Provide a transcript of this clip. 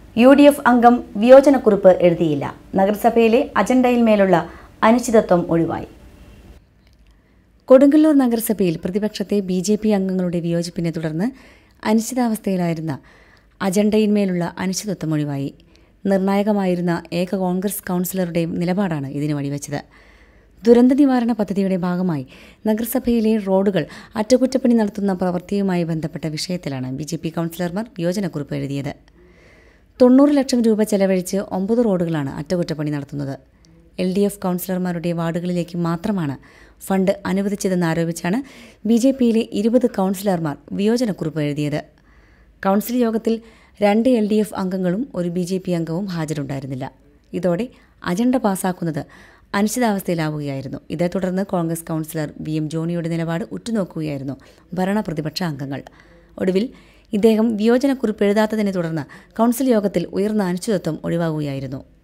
UDF അംഗം വിയോജനക്കുറിപ്പ് എഴുതിയില്ല. നഗരസഭയിലെ അജണ്ടയിന്മേലുള്ള അനിശ്ചിതത്വം ഒഴിവായി. കൊടുങ്ങല്ലൂർ നഗരസഭയിൽ പ്രതിപക്ഷത്തെ BJP അംഗങ്ങളുടെ വിയോജിപ്പിനെ തുടർന്ന് അനിശ്ചിതാവസ്ഥയിലായിരുന്ന അജണ്ടയിന്മേലുള്ള അനിശ്ചിതത്വം ഒഴിവായി. നിർണായകമായിരുന്ന ഏക കോൺഗ്രസ് കൗൺസിലറുടെയും നിലപാടാണ് ഇതിന് വഴിവെച്ചത്. ദുരന്ത നിവാരണ പദ്ധതിയുടെ ഭാഗമായി നഗരസഭയിലെ റോഡുകൾ അറ്റകുറ്റപ്പണി നടത്തുന്ന പ്രവൃത്തിയുമായി ബന്ധപ്പെട്ട വിഷയത്തിലാണ് BJP കൗൺസിലർമാർ വിയോജനക്കുറിപ്പ് എഴുതിയത്. 90 ലക്ഷം രൂപ ചെലവഴിച്ച് 9 റോഡുകളാണ് അറ്റകുറ്റപ്പണി നടത്തുന്നത്. LDF കൗൺസിലർമാരുടെ വാർഡുകളിലേക്ക് മാത്രമാണ് ഫണ്ട് അനുവദിച്ചതെന്നാരോപിച്ചാണ് BJPയിലെ 20 കൗൺസിലർമാർ വിയോജനക്കുറിപ്പ് എഴുതിയത്. കൗൺസിൽ യോഗത്തിൽ 2 LDF അംഗങ്ങളും ഒരു BJP അംഗവും ഹാജരുണ്ടായിരുന്നില്ല. ഇതോടെ അജണ്ട പാസാക്കുന്നത് അനിശ്ചിതാവസ്ഥയിലാവുകയായിരുന്നു. ഇതേ തുടർന്ന് കോൺഗ്രസ് കൗൺസിലർ VM ജോണിയുടെ നിലപാട് ഉറ്റുനോക്കുകയായിരുന്നു ഭരണപ്രതിപക്ഷ അംഗങ്ങൾ. ഒടുവിൽ ഇദ്ദേഹം വിയോജനക്കുറിപ്പ് എഴുതാത്തതിനെ തുടർന്ന് കൗൺസിൽ യോഗത്തിൽ ഉയർന്ന അനിശ്ചിതത്വം ഒഴിവാകുകയായിരുന്നു.